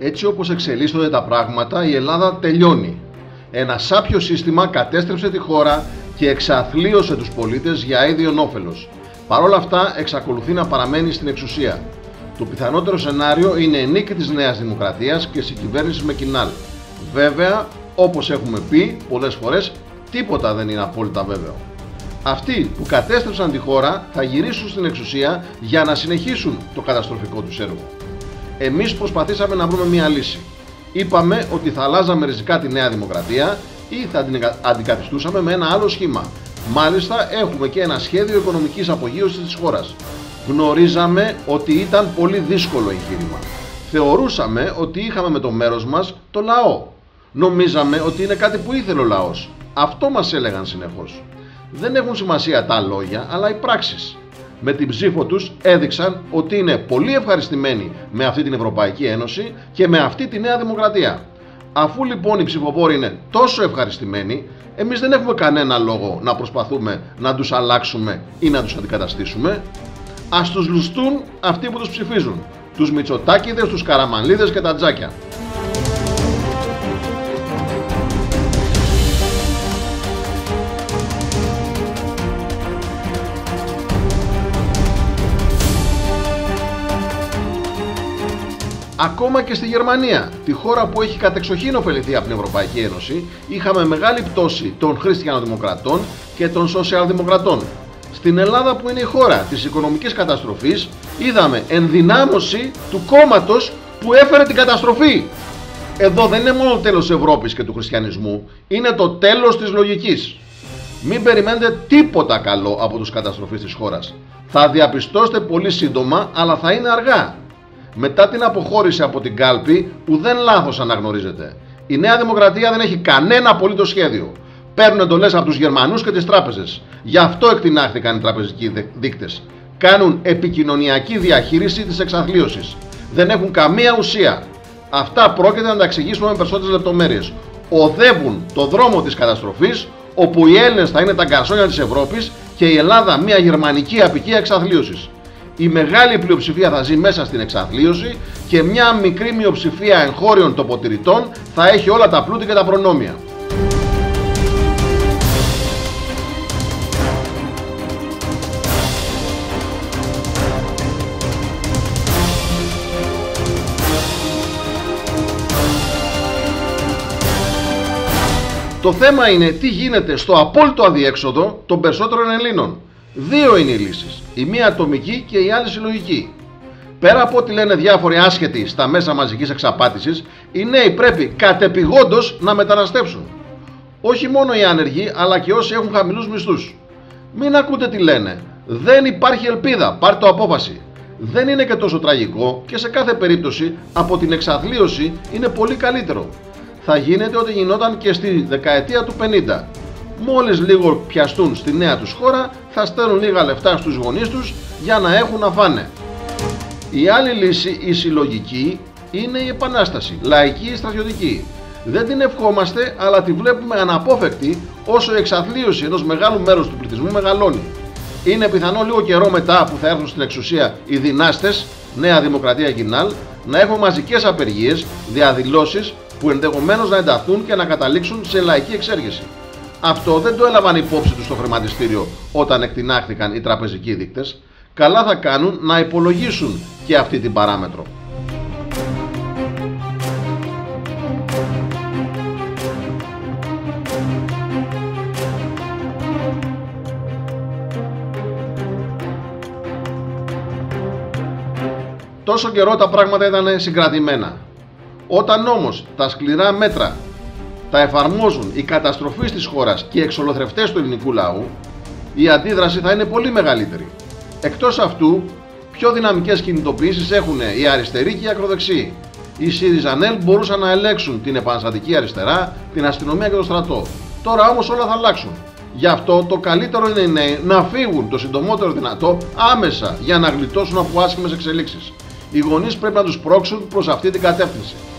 Έτσι όπως εξελίσσονται τα πράγματα, η Ελλάδα τελειώνει. Ένα σάπιο σύστημα κατέστρεψε τη χώρα και εξαθλίωσε τους πολίτες για ίδιον όφελος. Παρ' όλα αυτά εξακολουθεί να παραμένει στην εξουσία. Το πιθανότερο σενάριο είναι η νίκη της Νέας Δημοκρατίας και συγκυβέρνηση με Κινάλ. Βέβαια, όπως έχουμε πει πολλές φορές, τίποτα δεν είναι απόλυτα βέβαιο. Αυτοί που κατέστρεψαν τη χώρα θα γυρίσουν στην εξουσία για να συνεχίσουν το καταστροφικό τους έργο. Εμείς προσπαθήσαμε να βρούμε μια λύση. Είπαμε ότι θα αλλάζαμε ριζικά τη Νέα Δημοκρατία ή θα την αντικαθιστούσαμε με ένα άλλο σχήμα. Μάλιστα έχουμε και ένα σχέδιο οικονομικής απογείωσης της χώρας. Γνωρίζαμε ότι ήταν πολύ δύσκολο εγχείρημα. Θεωρούσαμε ότι είχαμε με το μέρος μας το λαό. Νομίζαμε ότι είναι κάτι που ήθελε ο λαός. Αυτό μας έλεγαν συνεχώς. Δεν έχουν σημασία τα λόγια, αλλά οι πράξεις. Με την ψήφο τους έδειξαν ότι είναι πολύ ευχαριστημένοι με αυτή την Ευρωπαϊκή Ένωση και με αυτή τη Νέα Δημοκρατία. Αφού λοιπόν οι ψηφοφόροι είναι τόσο ευχαριστημένοι, εμείς δεν έχουμε κανένα λόγο να προσπαθούμε να τους αλλάξουμε ή να τους αντικαταστήσουμε. Ας τους λουστούν αυτοί που τους ψηφίζουν. Τους Μητσοτάκηδες, τους Καραμανλίδες και τα Τζάκια. Ακόμα και στη Γερμανία, τη χώρα που έχει κατεξοχήν ωφεληθεί από την Ευρωπαϊκή Ένωση, είχαμε μεγάλη πτώση των χριστιανοδημοκρατών και των σοσιαλδημοκρατών. Στην Ελλάδα, που είναι η χώρα της οικονομικής καταστροφής, είδαμε ενδυνάμωση του κόμματος που έφερε την καταστροφή. Εδώ δεν είναι μόνο το τέλος της Ευρώπης και του χριστιανισμού, είναι το τέλος της λογικής. Μην περιμένετε τίποτα καλό από τους καταστροφείς της χώρας. Θα διαπιστώσετε πολύ σύντομα, αλλά θα είναι αργά. Μετά την αποχώρηση από την κάλπη, ουδέν λάθος αναγνωρίζεται. Η Νέα Δημοκρατία δεν έχει κανένα απολύτως σχέδιο. Παίρνουν εντολές από τους Γερμανούς και τις τράπεζες. Γι' αυτό εκτινάχθηκαν οι τραπεζικοί δείκτες. Κάνουν επικοινωνιακή διαχείριση της εξαθλίωσης. Δεν έχουν καμία ουσία. Αυτά πρόκειται να τα εξηγήσουμε με περισσότερες λεπτομέρειες. Οδεύουν το δρόμο της καταστροφής, όπου οι Έλληνες θα είναι τα γκαρσόνια της Ευρώπης και η Ελλάδα μια γερμανική απικία εξαθλίωσης. Η μεγάλη πλειοψηφία θα ζει μέσα στην εξαθλίωση και μια μικρή μειοψηφία εγχώριων τοποτηρητών θα έχει όλα τα πλούτη και τα προνόμια. Το θέμα είναι τι γίνεται στο απόλυτο αδιέξοδο των περισσότερων Ελλήνων. Δύο είναι οι λύσεις. Η μία ατομική και η άλλη συλλογική. Πέρα από ό,τι λένε διάφοροι άσχετοι στα μέσα μαζικής εξαπάτησης, οι νέοι πρέπει κατεπηγόντως να μεταναστεύσουν. Όχι μόνο οι άνεργοι, αλλά και όσοι έχουν χαμηλούς μισθούς. Μην ακούτε τι λένε. Δεν υπάρχει ελπίδα. Πάρτε το απόφαση. Δεν είναι και τόσο τραγικό και σε κάθε περίπτωση από την εξαθλίωση είναι πολύ καλύτερο. Θα γίνεται ό,τι γινόταν και στη δεκαετία του 50. Μόλις λίγο πιαστούν στη νέα τους χώρα, θα στέλνουν λίγα λεφτά στους γονείς τους για να έχουν να φάνε. Η άλλη λύση, η συλλογική, είναι η επανάσταση, λαϊκή ή στρατιωτική. Δεν την ευχόμαστε, αλλά τη βλέπουμε αναπόφευκτη όσο η εξαθλίωση ενός μεγάλου μέρους του πληθυσμού μεγαλώνει. Είναι πιθανό λίγο καιρό μετά που θα έρθουν στην εξουσία οι δυνάστες, Νέα Δημοκρατία Κινάλ, να έχουν μαζικές απεργίες, διαδηλώσεις που ενδεχομένως να ενταθούν και να καταλήξουν σε λαϊκή εξέργεση. Αυτό δεν το έλαβαν υπόψη τους στο χρηματιστήριο όταν εκτινάχθηκαν οι τραπεζικοί δείκτες. Καλά θα κάνουν να υπολογίσουν και αυτή την παράμετρο. Τόσο καιρό τα πράγματα ήταν συγκρατημένα. Όταν όμως τα σκληρά μέτρα τα εφαρμόζουν οι καταστροφείς της χώρας και οι εξολοθρευτές του ελληνικού λαού, η αντίδραση θα είναι πολύ μεγαλύτερη. Εκτός αυτού, πιο δυναμικές κινητοποιήσεις έχουν οι αριστεροί και οι ακροδεξιοί. Οι ΣΥΡΙΖΑΝΕΛ μπορούσαν να ελέγξουν την επαναστατική αριστερά, την αστυνομία και το στρατό. Τώρα όμως όλα θα αλλάξουν. Γι' αυτό το καλύτερο είναι οι νέοι να φύγουν το συντομότερο δυνατό άμεσα για να γλιτώσουν από άσχημες εξελίξεις. Οι γονείς πρέπει να τους πρόξουν προς αυτή την κατεύθυνση.